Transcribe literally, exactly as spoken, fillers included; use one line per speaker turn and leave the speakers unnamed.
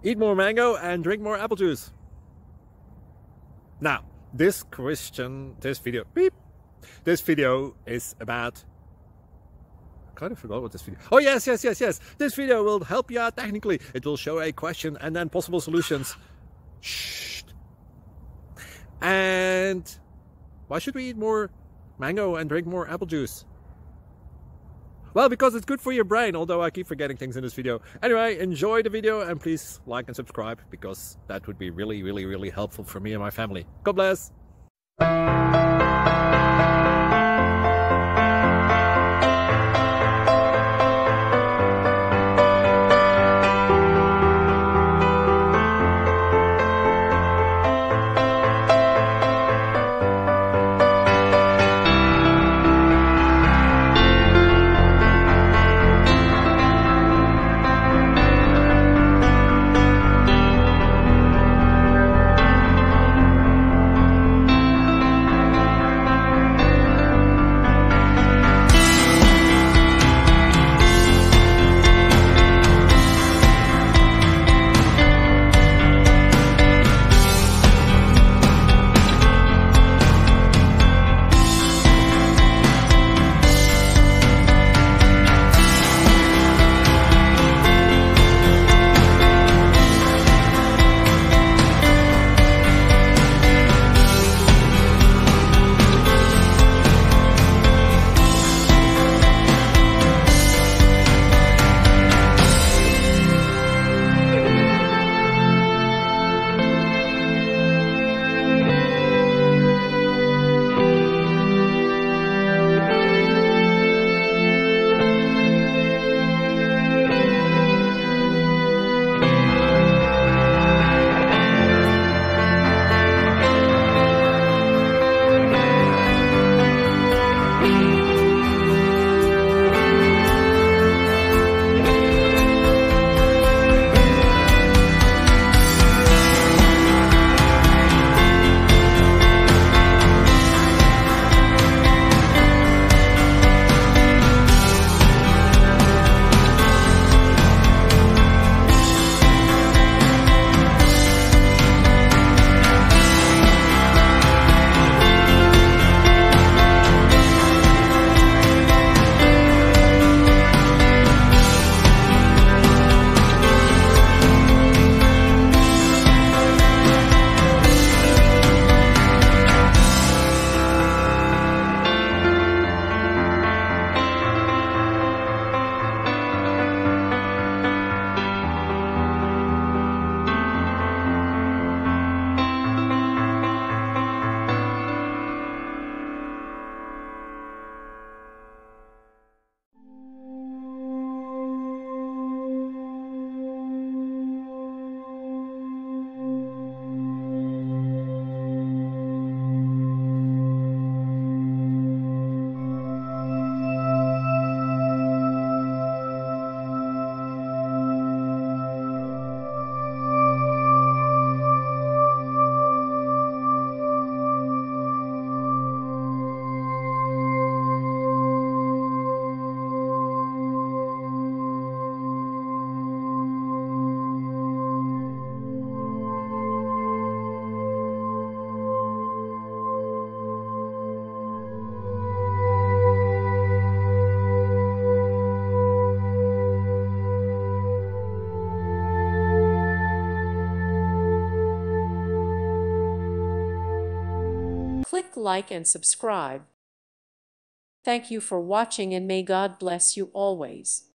Eat more mango and drink more apple juice. Now, this question, this video, beep, this video is about, I kind of forgot what this video, oh yes, yes, yes, yes, this video will help you out technically. It will show a question and then possible solutions. Shh. And why should we eat more mango and drink more apple juice? Well, because it's good for your brain, although I keep forgetting things in this video. Anyway, enjoy the video and please like and subscribe, because that would be really, really, really helpful for me and my family. God bless!
Click like and subscribe. Thank you for watching and may God bless you always.